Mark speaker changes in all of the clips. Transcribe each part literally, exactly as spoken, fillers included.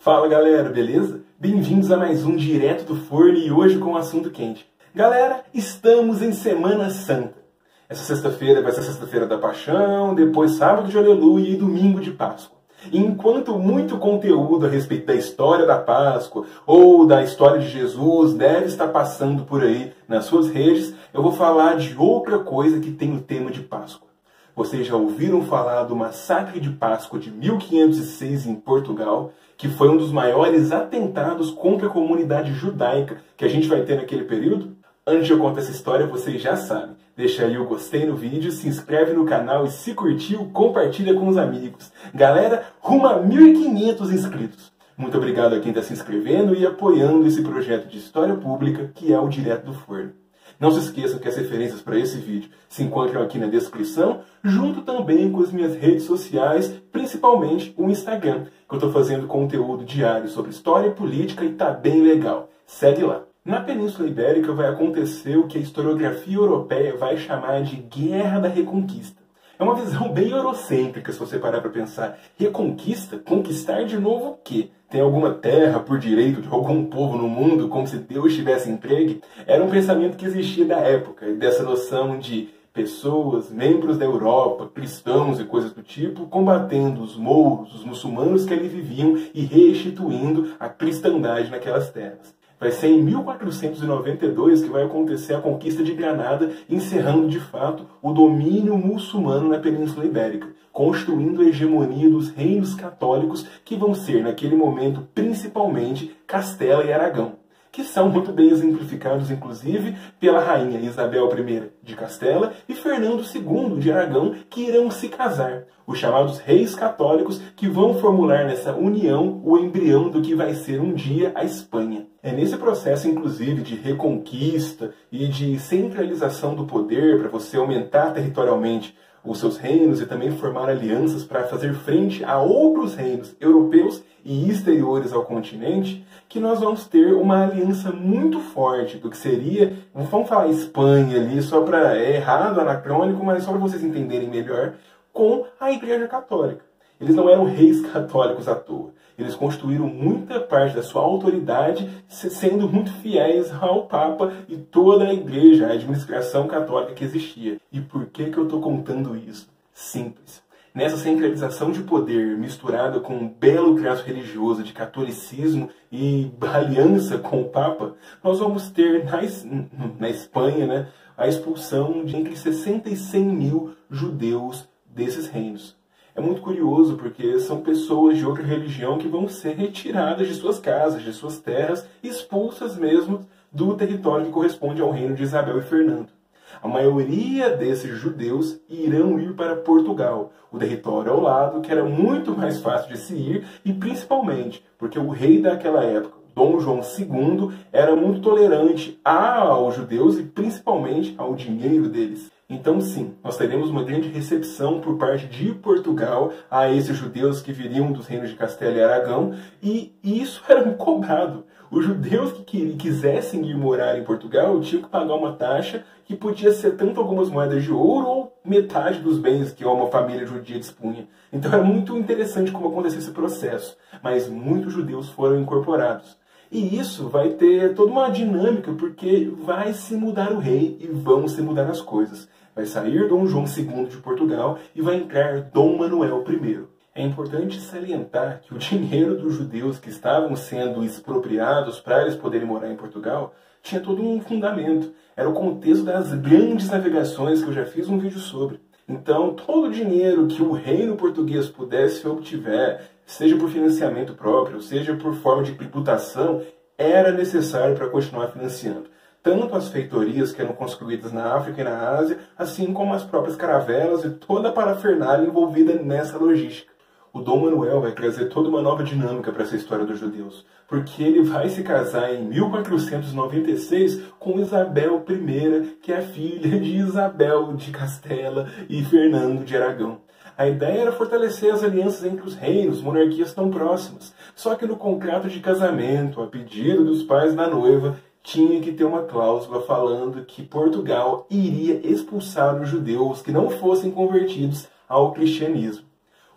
Speaker 1: Fala galera, beleza? Bem-vindos a mais um Direto do Forno e hoje com um assunto quente. Galera, estamos em Semana Santa. Essa sexta-feira vai ser sexta-feira da Paixão, depois sábado de Aleluia e domingo de Páscoa. E enquanto muito conteúdo a respeito da história da Páscoa ou da história de Jesus deve estar passando por aí nas suas redes, eu vou falar de outra coisa que tem o tema de Páscoa. Vocês já ouviram falar do massacre de Páscoa de mil quinhentos e seis em Portugal, que foi um dos maiores atentados contra a comunidade judaica que a gente vai ter naquele período? Antes de eu contar essa história, vocês já sabem. Deixa aí o gostei no vídeo, se inscreve no canal e se curtiu, compartilha com os amigos. Galera, rumo a mil e quinhentos inscritos. Muito obrigado a quem está se inscrevendo e apoiando esse projeto de história pública que é o Direto do Forno. Não se esqueçam que as referências para esse vídeo se encontram aqui na descrição, junto também com as minhas redes sociais, principalmente o Instagram, que eu estou fazendo conteúdo diário sobre história e política e tá bem legal. Segue lá. Na Península Ibérica vai acontecer o que a historiografia europeia vai chamar de Guerra da Reconquista. É uma visão bem eurocêntrica, se você parar para pensar. Reconquista? Conquistar de novo o quê? Tem alguma terra por direito de algum povo no mundo, como se Deus tivesse entregue? Era um pensamento que existia da época, dessa noção de pessoas, membros da Europa, cristãos e coisas do tipo, combatendo os mouros, os muçulmanos que ali viviam e restituindo a cristandade naquelas terras. Vai ser em mil quatrocentos e noventa e dois que vai acontecer a conquista de Granada, encerrando de fato o domínio muçulmano na Península Ibérica, construindo a hegemonia dos reinos católicos que vão ser, naquele momento, principalmente Castela e Aragão, que são muito bem exemplificados, inclusive, pela rainha Isabel I de Castela e Fernando segundo de Aragão, que irão se casar, os chamados reis católicos que vão formular nessa união o embrião do que vai ser um dia a Espanha. É nesse processo, inclusive, de reconquista e de centralização do poder para você aumentar territorialmente os seus reinos e também formar alianças para fazer frente a outros reinos europeus e exteriores ao continente, que nós vamos ter uma aliança muito forte do que seria, vamos falar Espanha ali, só para, é errado, anacrônico, mas só para vocês entenderem melhor, com a Igreja Católica. Eles não eram reis católicos à toa. Eles construíram muita parte da sua autoridade sendo muito fiéis ao Papa e toda a Igreja, a administração católica que existia. E por que que eu estou contando isso? Simples. Nessa centralização de poder misturada com um belo traço religioso de catolicismo e aliança com o Papa, nós vamos ter na, na Espanha, né, a expulsão de entre sessenta e cem mil judeus desses reinos. É muito curioso porque são pessoas de outra religião que vão ser retiradas de suas casas, de suas terras, expulsas mesmo do território que corresponde ao reino de Isabel e Fernando. A maioria desses judeus irão ir para Portugal, o território ao lado, que era muito mais fácil de se ir, e principalmente porque o rei daquela época, Dom João segundo, era muito tolerante aos judeus e principalmente ao dinheiro deles. Então sim, nós teremos uma grande recepção por parte de Portugal a esses judeus que viriam dos reinos de Castela e Aragão, e isso era cobrado. Os judeus que quisessem ir morar em Portugal tinham que pagar uma taxa que podia ser tanto algumas moedas de ouro ou metade dos bens que uma família judia dispunha. Então é muito interessante como aconteceu esse processo, mas muitos judeus foram incorporados. E isso vai ter toda uma dinâmica, porque vai se mudar o rei e vão se mudar as coisas. Vai sair Dom João segundo de Portugal e vai entrar Dom Manuel I. É importante salientar que o dinheiro dos judeus que estavam sendo expropriados para eles poderem morar em Portugal tinha todo um fundamento. Era o contexto das grandes navegações que eu já fiz um vídeo sobre. Então, todo o dinheiro que o reino português pudesse obtiver, seja por financiamento próprio, seja por forma de tributação, era necessário para continuar financiando tanto as feitorias que eram construídas na África e na Ásia, assim como as próprias caravelas e toda a parafernália envolvida nessa logística. O Dom Manuel vai trazer toda uma nova dinâmica para essa história dos judeus, porque ele vai se casar em mil quatrocentos e noventa e seis com Isabel I, que é a filha de Isabel de Castela e Fernando de Aragão. A ideia era fortalecer as alianças entre os reinos, monarquias tão próximas. Só que no contrato de casamento, a pedido dos pais da noiva, tinha que ter uma cláusula falando que Portugal iria expulsar os judeus que não fossem convertidos ao cristianismo.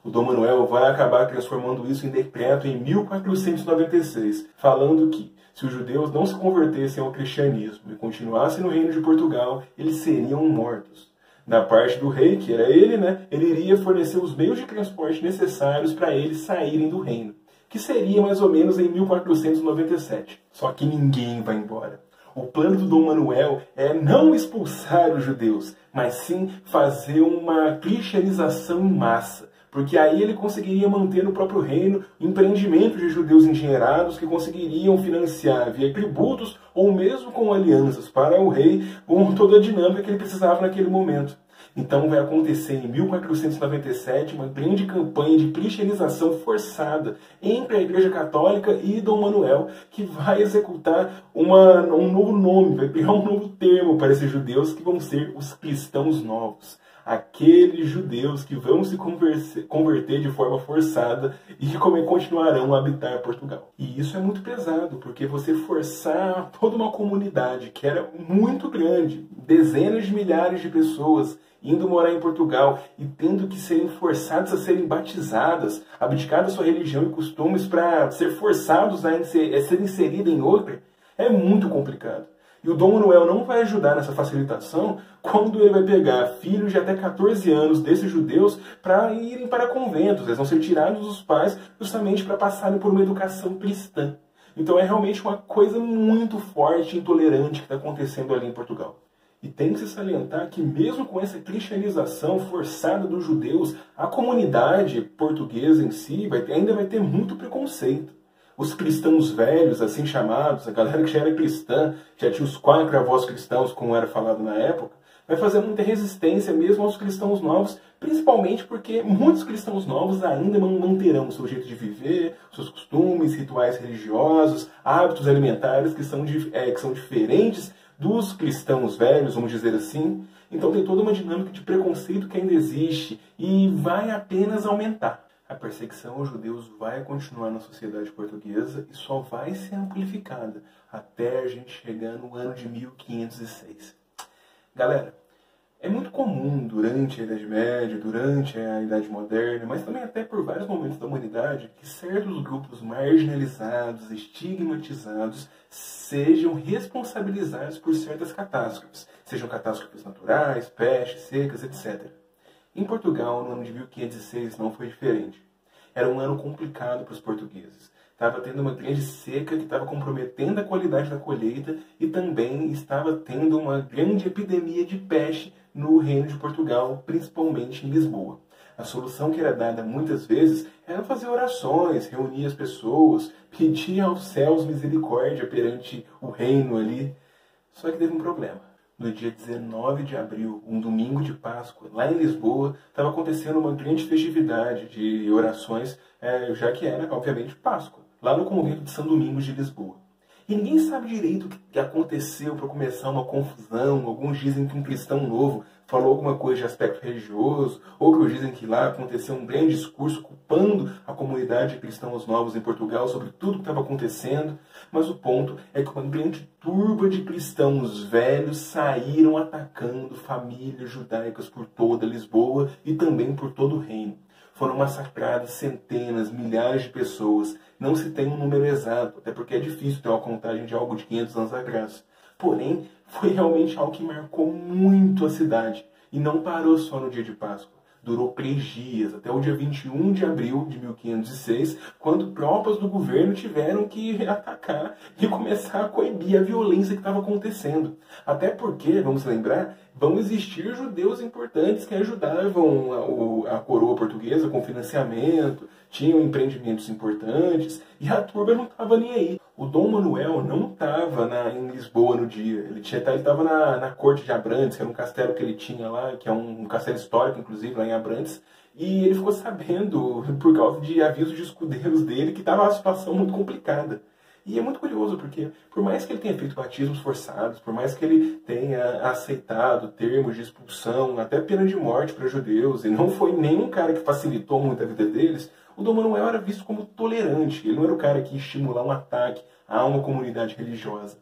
Speaker 1: O Dom Manuel vai acabar transformando isso em decreto em mil quatrocentos e noventa e seis, falando que, se os judeus não se convertessem ao cristianismo e continuassem no reino de Portugal, eles seriam mortos. Da parte do rei, que era ele, né, ele iria fornecer os meios de transporte necessários para eles saírem do reino, que seria mais ou menos em mil quatrocentos e noventa e sete. Só que ninguém vai embora. O plano do Dom Manuel é não expulsar os judeus, mas sim fazer uma cristianização em massa, porque aí ele conseguiria manter no próprio reino empreendimentos de judeus engenheirados que conseguiriam financiar via tributos ou mesmo com alianças para o rei, com toda a dinâmica que ele precisava naquele momento. Então vai acontecer em mil quatrocentos e noventa e sete uma grande campanha de cristianização forçada entre a Igreja Católica e Dom Manuel, que vai executar uma, um novo nome, vai criar um novo termo para esses judeus que vão ser os cristãos novos. Aqueles judeus que vão se converter de forma forçada e que continuarão a habitar Portugal. E isso é muito pesado, porque você forçar toda uma comunidade que era muito grande, dezenas de milhares de pessoas indo morar em Portugal e tendo que serem forçadas a serem batizadas, abdicar da sua religião e costumes para ser forçados a ser inseridos em outra, é muito complicado. E o Dom Manuel não vai ajudar nessa facilitação quando ele vai pegar filhos de até quatorze anos desses judeus para irem para conventos. Eles vão ser tirados dos pais justamente para passarem por uma educação cristã. Então é realmente uma coisa muito forte e intolerante que está acontecendo ali em Portugal. E tem que se salientar que mesmo com essa cristianização forçada dos judeus, a comunidade portuguesa em si vai ter, ainda vai ter muito preconceito. Os cristãos velhos, assim chamados, a galera que já era cristã, já tinha os quatro avós cristãos, como era falado na época, vai fazer muita resistência mesmo aos cristãos novos, principalmente porque muitos cristãos novos ainda manterão o seu jeito de viver, seus costumes, rituais religiosos, hábitos alimentares que são, é, que são diferentes dos cristãos velhos, vamos dizer assim. Então tem toda uma dinâmica de preconceito que ainda existe e vai apenas aumentar. A perseguição aos judeus vai continuar na sociedade portuguesa e só vai ser amplificada até a gente chegar no ano de mil quinhentos e seis. Galera, é muito comum durante a Idade Média, durante a Idade Moderna, mas também até por vários momentos da humanidade, que certos grupos marginalizados, estigmatizados, sejam responsabilizados por certas catástrofes, sejam catástrofes naturais, pestes, secas, etcétera. Em Portugal, no ano de mil quinhentos e seis, não foi diferente. Era um ano complicado para os portugueses. Estava tendo uma grande seca que estava comprometendo a qualidade da colheita e também estava tendo uma grande epidemia de peste no reino de Portugal, principalmente em Lisboa. A solução que era dada muitas vezes era fazer orações, reunir as pessoas, pedir aos céus misericórdia perante o reino ali. Só que teve um problema. No dia dezenove de abril, um domingo de Páscoa, lá em Lisboa, estava acontecendo uma grande festividade de orações, é, já que era, obviamente, Páscoa, lá no convento de São Domingos de Lisboa. E ninguém sabe direito o que aconteceu para começar uma confusão. Alguns dizem que um cristão novo falou alguma coisa de aspecto religioso, outros dizem que lá aconteceu um grande discurso culpando a comunidade de cristãos novos em Portugal sobre tudo que estava acontecendo. Mas o ponto é que uma grande turba de cristãos velhos saíram atacando famílias judaicas por toda Lisboa e também por todo o reino. Foram massacradas centenas, milhares de pessoas. Não se tem um número exato, até porque é difícil ter uma contagem de algo de quinhentos anos atrás. Porém, foi realmente algo que marcou muito a cidade. E não parou só no dia de Páscoa. Durou três dias, até o dia vinte e um de abril de mil quinhentos e seis, quando tropas do governo tiveram que atacar e começar a coibir a violência que estava acontecendo. Até porque, vamos lembrar, vão existir judeus importantes que ajudavam a, a coroa portuguesa com financiamento, tinham empreendimentos importantes, e a turba não estava nem aí. O Dom Manuel não estava em Lisboa no dia, ele estava na, na corte de Abrantes, que era um castelo que ele tinha lá, que é um, um castelo histórico, inclusive, lá em Abrantes, e ele ficou sabendo, por causa de avisos de escudeiros dele, que estava uma situação muito complicada. E é muito curioso, porque por mais que ele tenha feito batismos forçados, por mais que ele tenha aceitado termos de expulsão, até pena de morte para judeus, e não foi nenhum cara que facilitou muito a vida deles, o Dom Manuel era visto como tolerante. Ele não era o cara que ia estimular um ataque a uma comunidade religiosa.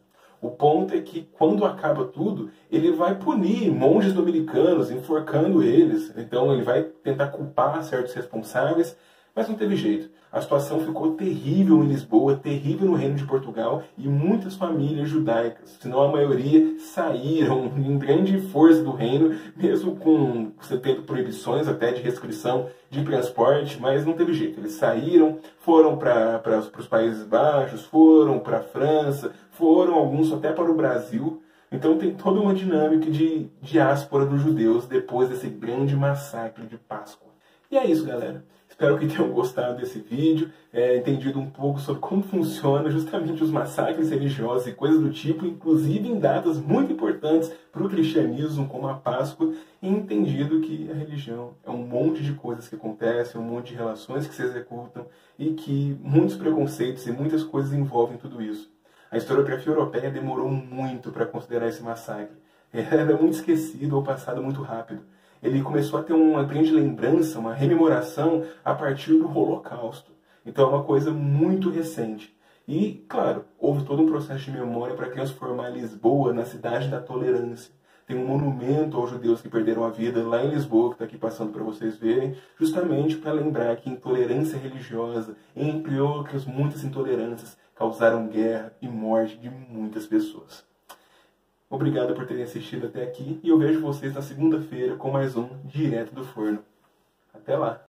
Speaker 1: O ponto é que, quando acaba tudo, ele vai punir monges dominicanos, enforcando eles. Então ele vai tentar culpar certos responsáveis, mas não teve jeito. A situação ficou terrível em Lisboa, terrível no Reino de Portugal, e muitas famílias judaicas, se não a maioria, saíram em grande força do reino, mesmo com você tendo proibições até de restrição de transporte, mas não teve jeito. Eles saíram, foram para os Países Baixos, foram para a França, foram alguns até para o Brasil. Então tem toda uma dinâmica de diáspora dos judeus depois desse grande massacre de Páscoa. E é isso, galera. Espero que tenham gostado desse vídeo, é, entendido um pouco sobre como funciona justamente os massacres religiosos e coisas do tipo, inclusive em datas muito importantes para o cristianismo, como a Páscoa, e entendido que a religião é um monte de coisas que acontecem, um monte de relações que se executam e que muitos preconceitos e muitas coisas envolvem tudo isso. A historiografia europeia demorou muito para considerar esse massacre. Era muito esquecido ou passado muito rápido. Ele começou a ter uma grande lembrança, uma rememoração a partir do Holocausto. Então é uma coisa muito recente. E, claro, houve todo um processo de memória para transformar Lisboa na cidade da tolerância. Tem um monumento aos judeus que perderam a vida lá em Lisboa, que está aqui passando para vocês verem, justamente para lembrar que intolerância religiosa, entre outras muitas intolerâncias, causaram guerra e morte de muitas pessoas. Obrigado por terem assistido até aqui e eu vejo vocês na segunda-feira com mais um Direto do Forno. Até lá!